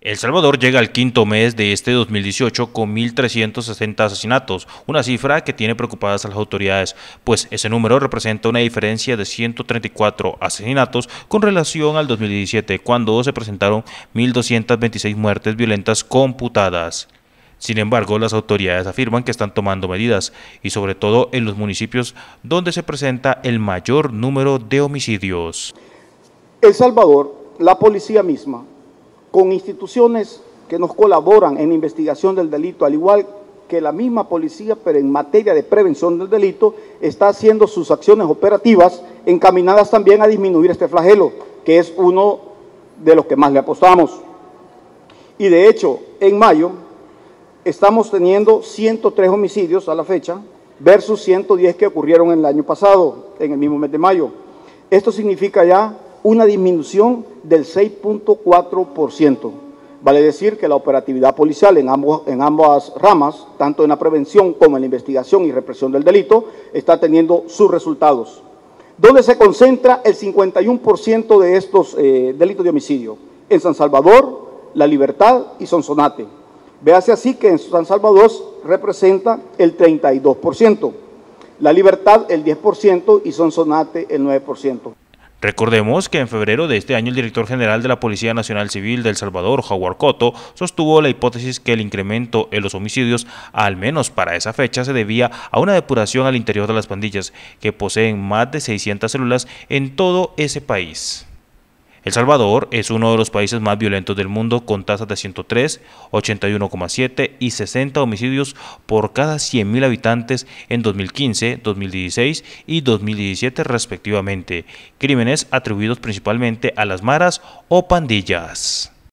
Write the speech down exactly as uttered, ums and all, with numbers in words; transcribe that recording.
El Salvador llega al quinto mes de este dos mil dieciocho con mil trescientos sesenta asesinatos, una cifra que tiene preocupadas a las autoridades, pues ese número representa una diferencia de ciento treinta y cuatro asesinatos con relación al dos mil diecisiete, cuando se presentaron mil doscientas veintiséis muertes violentas computadas. Sin embargo, las autoridades afirman que están tomando medidas, y sobre todo en los municipios donde se presenta el mayor número de homicidios. El Salvador, la policía misma, con instituciones que nos colaboran en la investigación del delito, al igual que la misma policía, pero en materia de prevención del delito, está haciendo sus acciones operativas encaminadas también a disminuir este flagelo, que es uno de los que más le apostamos. Y de hecho, en mayo, estamos teniendo ciento tres homicidios a la fecha, versus ciento diez que ocurrieron en el año pasado, en el mismo mes de mayo. Esto significa ya una disminución del seis punto cuatro por ciento. Vale decir que la operatividad policial en, ambos, en ambas ramas, tanto en la prevención como en la investigación y represión del delito, está teniendo sus resultados. ¿Dónde se concentra el cincuenta y uno por ciento de estos eh, delitos de homicidio? En San Salvador, La Libertad y Sonsonate. Véase así que en San Salvador representa el treinta y dos por ciento, La Libertad el diez por ciento y Sonsonate el nueve por ciento. Recordemos que en febrero de este año el director general de la Policía Nacional Civil de El Salvador, Howard Cotto, sostuvo la hipótesis que el incremento en los homicidios, al menos para esa fecha, se debía a una depuración al interior de las pandillas, que poseen más de seiscientas células en todo ese país. El Salvador es uno de los países más violentos del mundo, con tasas de ciento tres, ochenta y uno coma siete y sesenta homicidios por cada cien mil habitantes en dos mil quince, dos mil dieciséis y dos mil diecisiete respectivamente, crímenes atribuidos principalmente a las maras o pandillas.